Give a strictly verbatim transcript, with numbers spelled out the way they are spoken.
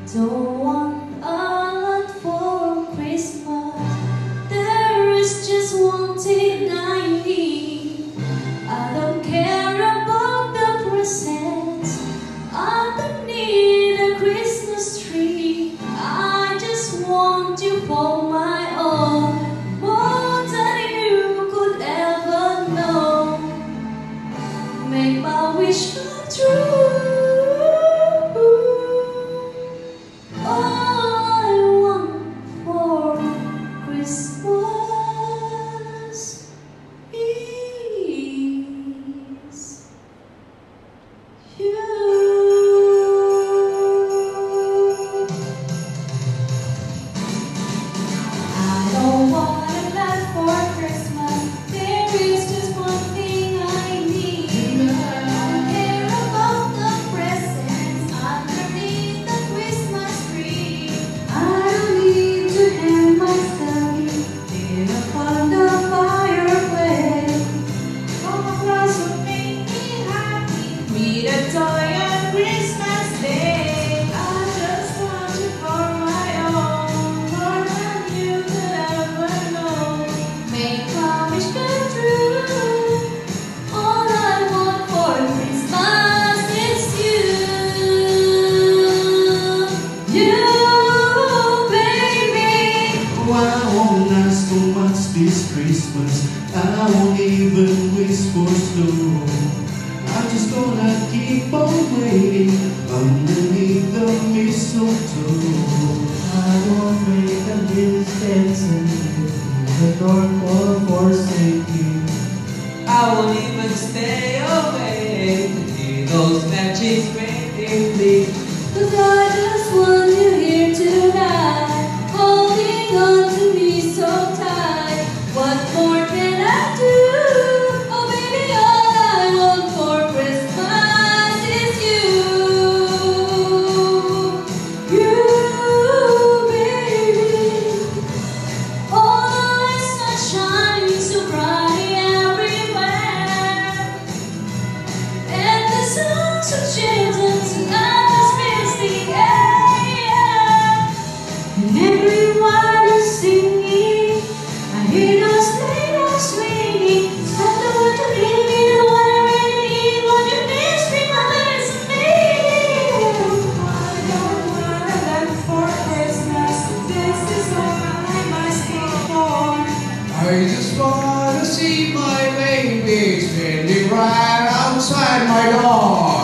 Don't want a lot for Christmas. There is just one thing I need. I don't care about the presents. I don't need a Christmas tree. I just want you for my own, more than you could ever know. Make my wish come true. This Christmas, I won't even wish for snow. I'm just gonna keep on waiting underneath the mistletoe. I won't make a distance and the door for forsaking. I won't even stay awake to hear those magic reindeer bleat. 'Cause I just want you here tonight, holding on to me so tight. What more can I do? Oh baby, all I want for Christmas is you. You, baby. All the lights are shining so bright everywhere, and the songs of children's atmospheres the air, and everyone is singing. I hear those sleigh bells swinging. Santa, won't you bring me the one I really need? Won't you please bring my letters to me? I don't want a lot for Christmas. This is all I'm asking for. I just wanna see my baby standing right outside my door.